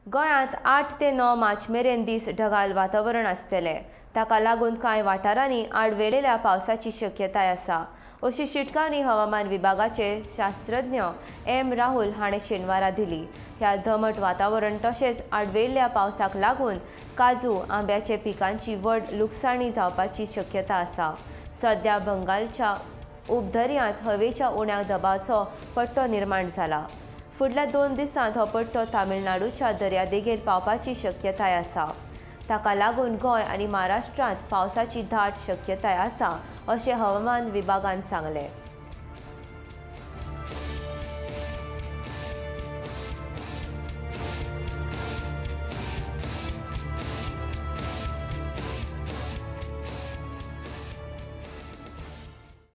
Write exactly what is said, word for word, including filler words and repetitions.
गोंयांत आठ ते णव मार्च मेरेन दीस ढगाळ वातावरण आसतलें। ताका लागून कांय वाठारांनी आडवेळेल्या पावसाची शक्यताय आसा, अशी शिटकावणी हवामान विभागाचे शास्त्रज्ञ एम राहुल हाणें शेनवारा दिली। ह्या दमट वातावरण तशेंच आडवेळ्या पावसाक लागून काजू आंब्याचे पिकांची व्हड लुकसाणी जावपाची शक्यता आसा। सध्या बंगालच्या उपदर्यांत हवेच्या उण्या दबावाचो पट्टो निर्माण जाला। फुडल्या दोन दिसांत हो पट्टो तामिळनाडूच्या दर्यादेगेर पावपाची शक्यताय आसा। ताका लागून गोंय आनी महाराष्ट्रांत पावसाची दाट शक्यताय आसा, अशें हवामान विभागान सांगलें।